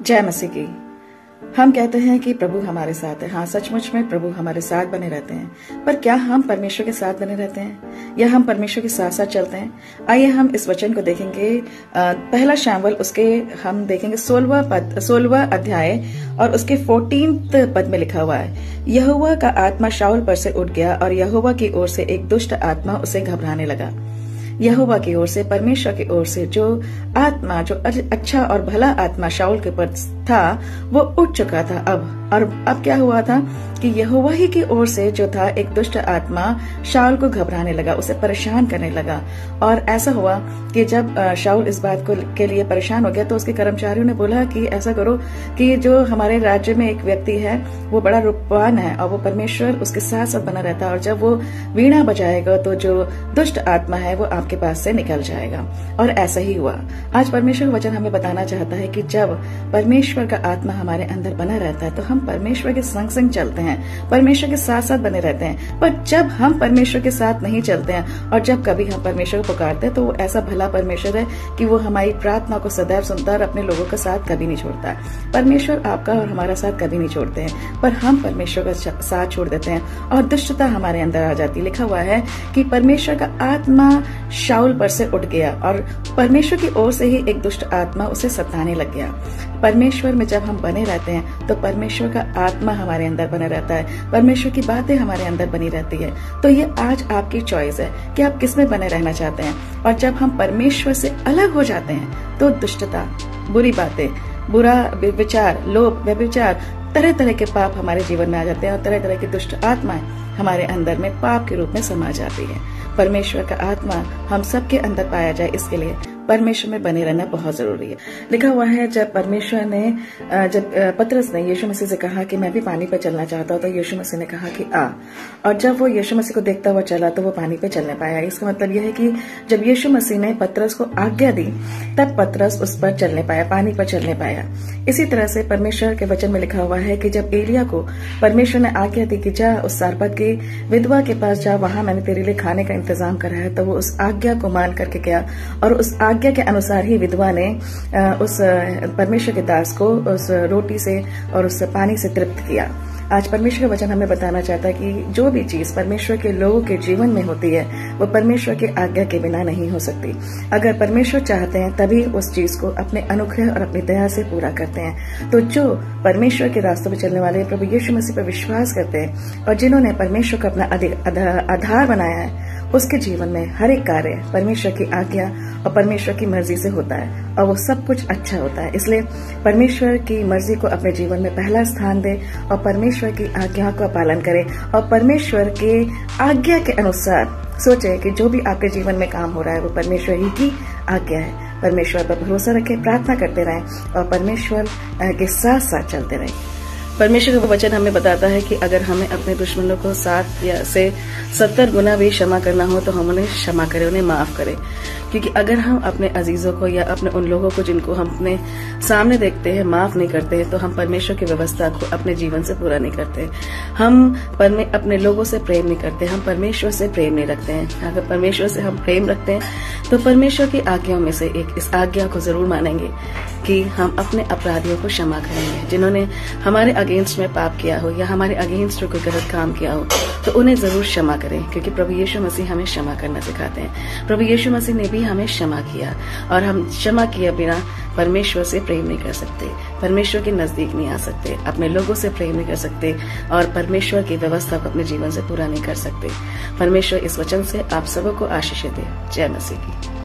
जय मसीह की। हम कहते हैं कि प्रभु हमारे साथ है। हाँ, सचमुच में प्रभु हमारे साथ बने रहते हैं। पर क्या हम परमेश्वर के साथ बने रहते हैं या हम परमेश्वर के साथ साथ चलते हैं? आइए हम इस वचन को देखेंगे। पहला शमूएल उसके हम देखेंगे 16वां अध्याय और उसके 14 पद में लिखा हुआ है, यहोवा का आत्मा शाऊल पर से उठ गया और यहोवा की ओर से एक दुष्ट आत्मा उसे घबराने लगा। यहोवा की ओर से, परमेश्वर की ओर से जो आत्मा, जो अच्छा और भला आत्मा शाऊल के ऊपर था, वो उठ चुका था अब क्या हुआ था कि यहोवा ही की ओर से जो था एक दुष्ट आत्मा शाऊल को घबराने लगा, उसे परेशान करने लगा। और ऐसा हुआ कि जब शाऊल इस बात के लिए परेशान हो गया तो उसके कर्मचारियों ने बोला कि ऐसा करो कि जो हमारे राज्य में एक व्यक्ति है वो बड़ा रूपवान है और वो परमेश्वर उसके साथ साथ बना रहता है, और जब वो वीणा बजाएगा तो जो दुष्ट आत्मा है वो आपके पास से निकल जाएगा। और ऐसा ही हुआ। आज परमेश्वर वचन हमें बताना चाहता है कि जब परमेश्वर का आत्मा हमारे अंदर बना रहता है तो हम परमेश्वर के संग संग चलते हैं, परमेश्वर के साथ साथ बने रहते हैं। पर जब हम परमेश्वर के साथ नहीं चलते हैं और जब कभी हम परमेश्वर को पुकारते हैं तो वो ऐसा भला परमेश्वर है कि वो हमारी प्रार्थना को सदैव सुनता है और अपने लोगों का साथ कभी नहीं छोड़ता है। परमेश्वर आपका और हमारा साथ कभी नहीं छोड़ते हैं, पर हम परमेश्वर का साथ छोड़ देते हैं और दुष्टता हमारे अंदर आ जाती है। लिखा हुआ है कि परमेश्वर का आत्मा शाऊल पर से उठ गया और परमेश्वर की ओर से ही एक दुष्ट आत्मा उसे सताने लग गया। परमेश्वर में जब हम बने रहते हैं तो परमेश्वर का आत्मा हमारे अंदर बना रहता है, परमेश्वर की बातें हमारे अंदर बनी रहती है। तो ये आज आपकी चॉइस है कि आप किस में बने रहना चाहते हैं। और जब हम परमेश्वर से अलग हो जाते हैं तो दुष्टता, बुरी बातें, बुरा विचार, लोभ, व्यभिचार, तरह तरह के पाप हमारे जीवन में आ जाते हैं और तरह तरह की दुष्ट आत्माएं हमारे अंदर में पाप के रूप में समा जाती है। परमेश्वर का आत्मा हम सबके अंदर पाया जाए, इसके लिए परमेश्वर में बने रहना बहुत जरूरी है। लिखा हुआ है जब परमेश्वर ने, जब पतरस ने यीशु मसीह से कहा कि मैं भी पानी पर चलना चाहता हूं, तो यीशु मसीह ने कहा कि आ। और जब वो यीशु मसीह को देखता हुआ चला तो वो पानी पे चलने पाया। इसका मतलब यह है कि जब यीशु मसीह ने पतरस को आज्ञा दी तब पतरस उस पर चलने पाया, पानी पर चलने पाया। इसी तरह से परमेश्वर के वचन में लिखा हुआ है कि जब एलिया को परमेश्वर ने आज्ञा दी कि जा उस सारपत की विधवा के पास जा, वहां मैंने तेरे लिए खाने का इंतजाम करा है, तो वो उस आज्ञा को मान करके गया और उस आज्ञा के अनुसार ही विधवा ने उस परमेश्वर के दास को उस रोटी से और उस पानी से तृप्त किया। आज परमेश्वर का वचन हमें बताना चाहता है कि जो भी चीज परमेश्वर के लोगों के जीवन में होती है वो परमेश्वर की आज्ञा के बिना नहीं हो सकती। अगर परमेश्वर चाहते हैं तभी उस चीज को अपने अनुग्रह और अपनी दया से पूरा करते हैं। तो जो परमेश्वर के रास्तों पर चलने वाले प्रभु यीशु मसीह पर विश्वास करते हैं और जिन्होंने परमेश्वर को अपना आधार बनाया है, उसके जीवन में हर एक कार्य परमेश्वर की आज्ञा और परमेश्वर की मर्जी से होता है और वो सब कुछ अच्छा होता है। इसलिए परमेश्वर की मर्जी को अपने जीवन में पहला स्थान दे और परमेश्वर की आज्ञा का पालन करें और परमेश्वर के आज्ञा के अनुसार सोचे कि जो भी आपके जीवन में काम हो रहा है वो परमेश्वर ही की आज्ञा है। परमेश्वर पर भरोसा रखें, प्रार्थना करते रहें और परमेश्वर के साथ साथ चलते रहें। परमेश्वर का वचन हमें बताता है कि अगर हमें अपने दुश्मनों को 7 या से 70 गुना भी क्षमा करना हो तो हम उन्हें क्षमा करें, उन्हें माफ करें। क्योंकि अगर हम अपने अजीजों को या अपने उन लोगों को जिनको हम अपने सामने देखते हैं माफ नहीं करते हैं तो हम परमेश्वर की व्यवस्था को अपने जीवन से पूरा नहीं करते। हम अपने लोगों से प्रेम नहीं करते, हम परमेश्वर से प्रेम नहीं रखते हैं। अगर परमेश्वर से हम प्रेम रखते हैं तो परमेश्वर की आज्ञाओं में से एक इस आज्ञा को जरूर मानेंगे कि हम अपने अपराधियों को क्षमा करेंगे। जिन्होंने हमारे अगेंस्ट में पाप किया हो या हमारे अगेंस्ट कोई गलत काम किया हो तो उन्हें जरूर क्षमा करें, क्योंकि प्रभु यीशु मसीह हमें क्षमा करना सिखाते हैं। प्रभु यीशु मसीह ने भी हमें क्षमा किया और हम क्षमा किए बिना परमेश्वर से प्रेम नहीं कर सकते, परमेश्वर के नजदीक नहीं आ सकते, अपने लोगों से प्रेम नहीं कर सकते और परमेश्वर की व्यवस्था को अपने जीवन से पूरा नहीं कर सकते। परमेश्वर इस वचन से आप सबको आशीष दे। जय मसीह की।